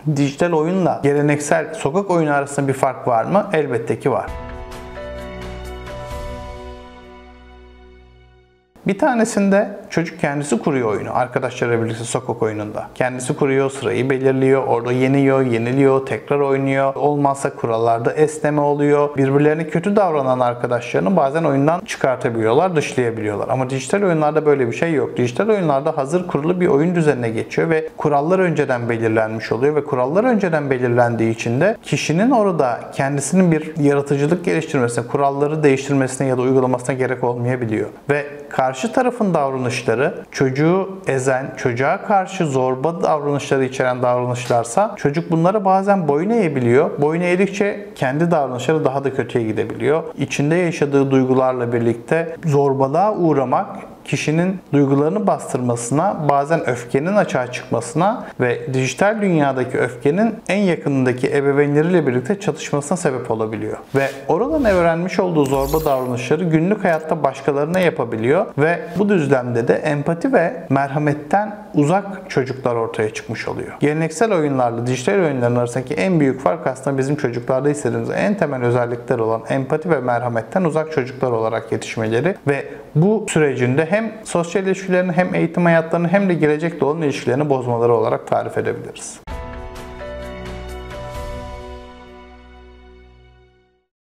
Dijital oyunla geleneksel sokak oyunu arasında bir fark var mı? Elbette ki var. Bir tanesinde çocuk kendisi kuruyor oyunu. Arkadaşlarıyla birlikte sokak oyununda. Kendisi kuruyor, sırayı belirliyor, orada yeniyor, yeniliyor, tekrar oynuyor. Olmazsa kurallarda esneme oluyor. Birbirlerine kötü davranan arkadaşlarını bazen oyundan çıkartabiliyorlar, dışlayabiliyorlar. Ama dijital oyunlarda böyle bir şey yok. Dijital oyunlarda hazır kurulu bir oyun düzenine geçiyor ve kurallar önceden belirlenmiş oluyor ve kurallar önceden belirlendiği için de kişinin orada kendisinin bir yaratıcılık geliştirmesine, kuralları değiştirmesine ya da uygulamasına gerek olmayabiliyor. Ve karşı tarafın davranışları çocuğu ezen, çocuğa karşı zorba davranışları içeren davranışlarsa çocuk bunlara bazen boyun eğebiliyor. Boyun eğdikçe kendi davranışları daha da kötüye gidebiliyor. İçinde yaşadığı duygularla birlikte zorbalığa uğramak kişinin duygularını bastırmasına, bazen öfkenin açığa çıkmasına ve dijital dünyadaki öfkenin en yakınındaki ebeveynleriyle birlikte çatışmasına sebep olabiliyor. Ve oradan öğrenmiş olduğu zorba davranışları günlük hayatta başkalarına yapabiliyor ve bu düzlemde de empati ve merhametten uzak çocuklar ortaya çıkmış oluyor. Geleneksel oyunlarla dijital oyunların arasındaki en büyük fark aslında bizim çocuklarda istediğimiz en temel özellikler olan empati ve merhametten uzak çocuklar olarak yetişmeleri ve bu sürecinde hem sosyal ilişkilerini hem eğitim hayatlarını hem de gelecekle olan ilişkilerini bozmaları olarak tarif edebiliriz.